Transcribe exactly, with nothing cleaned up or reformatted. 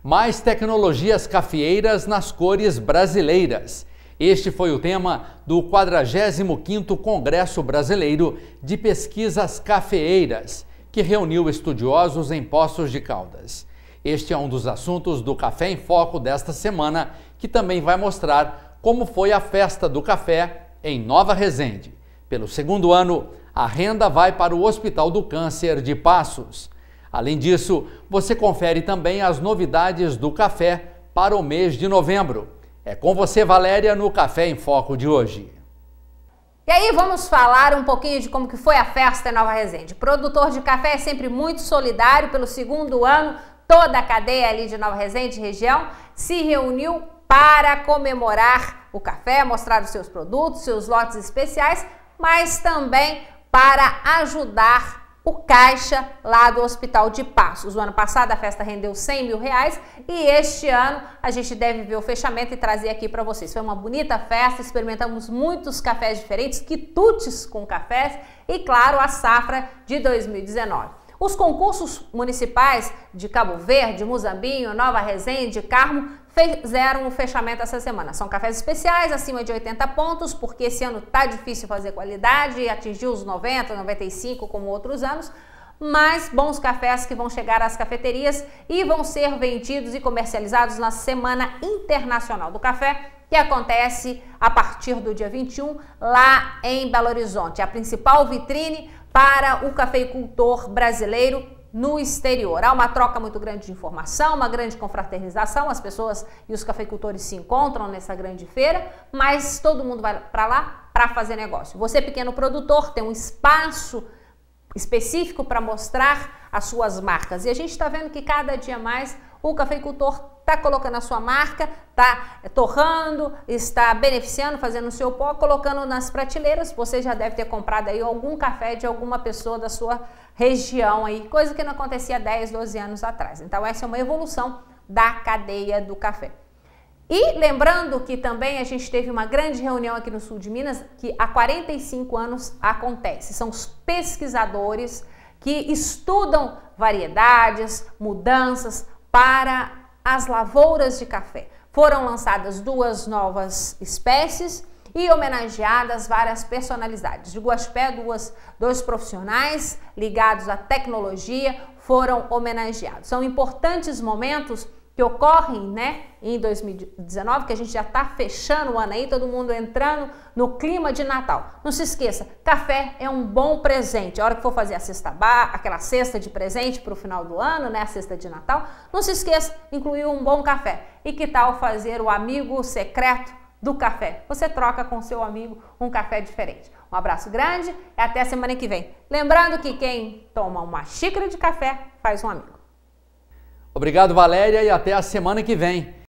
Mais tecnologias cafeeiras nas cores brasileiras. Este foi o tema do quadragésimo quinto Congresso Brasileiro de Pesquisas Cafeeiras, que reuniu estudiosos em Poços de Caldas. Este é um dos assuntos do Café em Foco desta semana, que também vai mostrar como foi a festa do café em Nova Resende. Pelo segundo ano, a renda vai para o Hospital do Câncer de Passos. Além disso, você confere também as novidades do café para o mês de novembro. É com você, Valéria, no Café em Foco de hoje. E aí vamos falar um pouquinho de como que foi a festa em Nova Resende. O produtor de café é sempre muito solidário. Pelo segundo ano, toda a cadeia ali de Nova Resende, região, se reuniu para comemorar o café, mostrar os seus produtos, seus lotes especiais, mas também para ajudar o caixa lá do Hospital de Passos. O ano passado a festa rendeu cem mil reais e este ano a gente deve ver o fechamento e trazer aqui para vocês. Foi uma bonita festa, experimentamos muitos cafés diferentes, quitutes com cafés e, claro, a safra de dois mil e dezenove. Os concursos municipais de Cabo Verde, Muzambinho, Nova Resende, Carmo fizeram o fechamento essa semana. São cafés especiais acima de oitenta pontos, porque esse ano tá difícil fazer qualidade e atingir os noventa, noventa e cinco como outros anos, mas bons cafés que vão chegar às cafeterias e vão ser vendidos e comercializados na Semana Internacional do Café, que acontece a partir do dia vinte e um lá em Belo Horizonte, a principal vitrine para o cafeicultor brasileiro no exterior. Há uma troca muito grande de informação, uma grande confraternização, as pessoas e os cafeicultores se encontram nessa grande feira, mas todo mundo vai para lá para fazer negócio. Você, pequeno produtor, tem um espaço específico para mostrar as suas marcas. E a gente está vendo que cada dia mais o cafeicultor está colocando a sua marca, está torrando, está beneficiando, fazendo o seu pó, colocando nas prateleiras. Você já deve ter comprado aí algum café de alguma pessoa da sua região aí, coisa que não acontecia há dez, doze anos atrás. Então essa é uma evolução da cadeia do café. E lembrando que também a gente teve uma grande reunião aqui no sul de Minas, que há quarenta e cinco anos acontece. São os pesquisadores que estudam variedades, mudanças para as lavouras de café. Foram lançadas duas novas espécies e homenageadas várias personalidades. De Guaxupé, duas, dois profissionais ligados à tecnologia foram homenageados. São importantes momentos que ocorrem, né, em dois mil e dezenove, que a gente já está fechando o ano aí, todo mundo entrando no clima de Natal. Não se esqueça, café é um bom presente. A hora que for fazer a cesta bar, aquela cesta de presente para o final do ano, né, a cesta de Natal, não se esqueça, incluir um bom café. E que tal fazer o amigo secreto do café? Você troca com seu amigo um café diferente. Um abraço grande e até a semana que vem. Lembrando que quem toma uma xícara de café faz um amigo. Obrigado, Valéria, e até a semana que vem.